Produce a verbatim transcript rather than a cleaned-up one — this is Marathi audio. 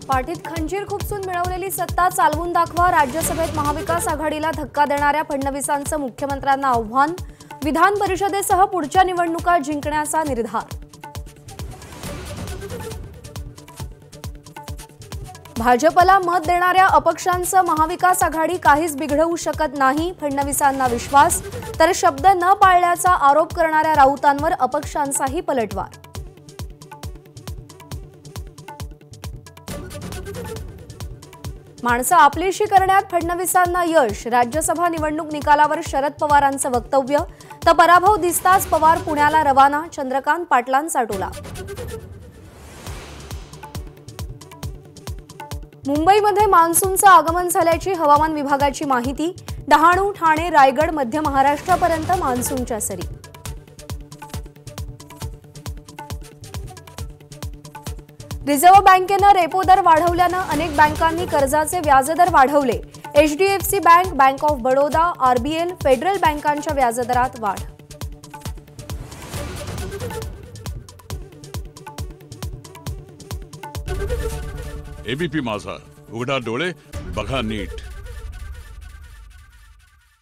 पाठीत खंजीर खुपसून मिळवलेली सत्ता चालवून दाखवा, राज्यसभेत महाविकास आघाडीला धक्का देणाऱ्या फडणवीसांचं मुख्यमंत्र्यांना आव्हान, विधान परिषदेसह पुढच्या निवडणुका जिंकण्याचा निर्धार। भाजपला मत देणाऱ्या अपक्षांचं महाविकास आघाडी काहीच बिघडवू शकत नाही, फडणवीसांना विश्वास, तर शब्द न पाळल्याचा आरोप करणाऱ्या राऊतांवर अपक्षांचाही पलटवार। माणसं आपलीशी करण्यात फडणवीसांना यश, राज्यसभा निवडणूक निकालावर शरद पवारांचं वक्तव्य, तर पराभव दिसताच पवार पुण्याला रवाना, चंद्रकांत पाटलांचा टोला। मुंबईमध्ये मान्सूनचं आगमन झाल्याची हवामान विभागाची माहिती, डहाणू, ठाणे, रायगड, मध्य महाराष्ट्रापर्यंत मान्सूनच्या सरी। रिझर्व्ह बँकेनं रेपो दर वाढवल्यानं अनेक बँकांनी कर्जाचे व्याजदर वाढवले, HDFC bank, bank of Baroda, RBL, federal बँकांच्या व्याजदरात वाढ। एबीपी माझा, उघडा डोळे बघा नीट।